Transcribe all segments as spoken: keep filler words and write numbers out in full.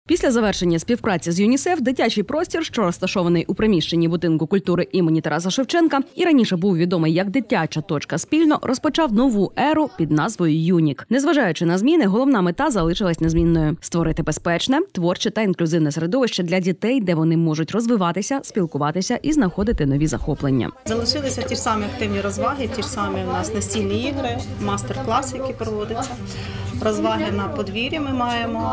Після завершення співпраці з ЮНІСЕФ дитячий простір, що розташований у приміщенні будинку культури імені Тараса Шевченка і раніше був відомий як дитяча точка спільно, розпочав нову еру під назвою «Юнік». Незважаючи на зміни, головна мета залишилась незмінною – створити безпечне, творче та інклюзивне середовище для дітей, де вони можуть розвиватися, спілкуватися і знаходити нові захоплення. Залишилися ті ж самі активні розваги, ті ж самі у нас настільні ігри, мастер-класи, які проводяться. Розваги на подвір'ї ми маємо.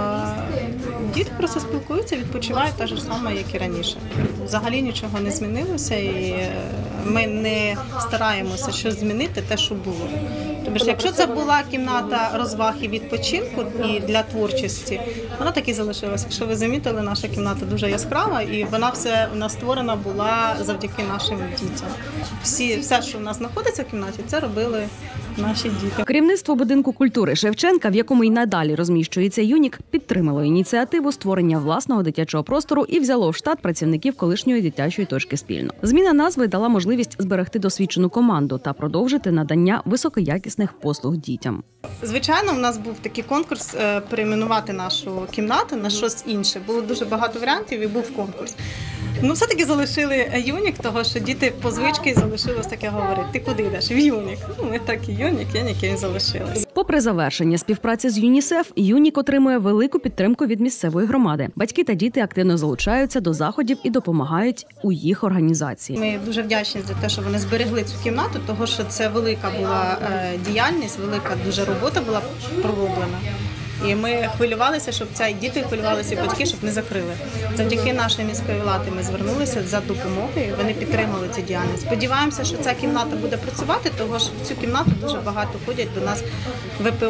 Діти просто спілкуються, відпочивають так же само, як і раніше. Взагалі нічого не змінилося і ми не стараємося щось змінити, те, що було. Тобто, якщо це була кімната розваг і відпочинку і для творчості, вона так і залишилася. Якщо ви замітили, наша кімната дуже яскрава і вона все у нас створена була завдяки нашим дітям. Всі, все, що в нас знаходиться в кімнаті, це робили наші діти. Керівництво будинку культури Шевченка, в якому й надалі розміщується «Юнік», підтримало ініціативу створення власного дитячого простору і взяло в штат працівників колишньої дитячої точки спільно. Зміна назви дала можливість зберегти досвідчену команду та продовжити надання високоякісних послуг дітям. Звичайно, у нас був такий конкурс перейменувати нашу кімнату на щось інше. Було дуже багато варіантів і був конкурс. Ну, все-таки залишили «Юнік», того, що діти по звичці залишилось таке говорити. Ти куди йдеш? В «Юнік». Ну, ми так і «Юнік», «Юнік» і залишились. Попри завершення співпраці з ЮНІСЕФ, «Юнік» отримує велику підтримку від місцевої громади. Батьки та діти активно залучаються до заходів і допомагають у їх організації. Ми дуже вдячні за те, що вони зберегли цю кімнату, тому що це велика була діяльність, велика дуже робота була пророблена. І ми хвилювалися, щоб ця і діти хвилювалися, і батьки, щоб не закрили. Завдяки нашій міської влади ми звернулися за допомогою, вони підтримали цю діяльність. Сподіваємося, що ця кімната буде працювати, тому що в цю кімнату дуже багато ходять до нас в По.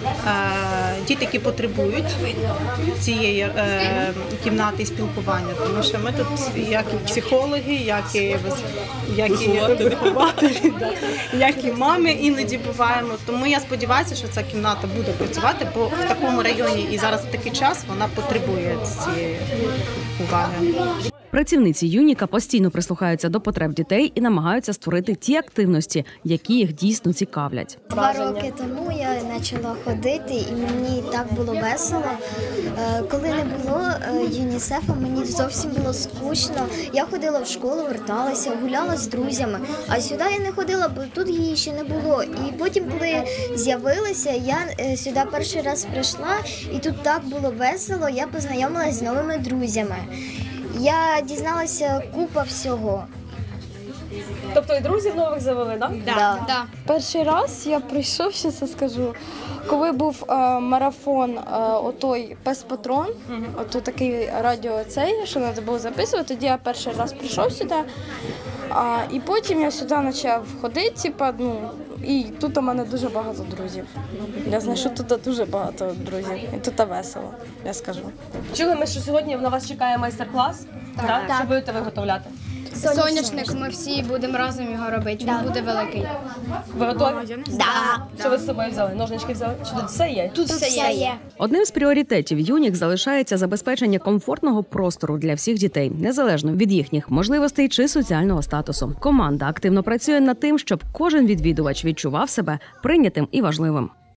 Діти, які потребують цієї кімнати і спілкування, тому що ми тут як і психологи, як і, як і вихователі, як і мами іноді буваємо. Тому я сподіваюся, що ця кімната буде працювати, бо в такому районі і зараз в такий час вона потребує цієї уваги. Працівниці «Юніка» постійно прислухаються до потреб дітей і намагаються створити ті активності, які їх дійсно цікавлять. Два роки тому я почала ходити, і мені так було весело. Коли не було ЮНІСЕФа, мені зовсім було скучно. Я ходила в школу, верталася, гуляла з друзями, а сюди я не ходила, бо тут її ще не було. І потім, коли з'явилася, я сюди перший раз прийшла, і тут так було весело, я познайомилася з новими друзями. Я дізналася купа всього. Тобто і друзів нових завели, так? Да? Да. Да. Перший раз я прийшов, ще це скажу, коли був е, марафон, е, отой «Пес-патрон», угу. ото такий радіо цей, що треба було записувати, тоді я перший раз прийшов сюди, а, і потім я сюди почав ходити, типа, ну, і тут у мене дуже багато друзів. Я знаю, що тут дуже багато друзів, і тут весело, я скажу. Чули ми, що сьогодні на вас чекає майстер-клас, так. Так? Так. Що будете виготовляти? Соняшник, ми всі будемо разом його робити, він буде великий. Ви готові? Да. Що ви з собою взяли? Ножнички взяли? Чи тут все є? Тут все є. Одним з пріоритетів «Юнік» залишається забезпечення комфортного простору для всіх дітей, незалежно від їхніх можливостей чи соціального статусу. Команда активно працює над тим, щоб кожен відвідувач відчував себе прийнятим і важливим.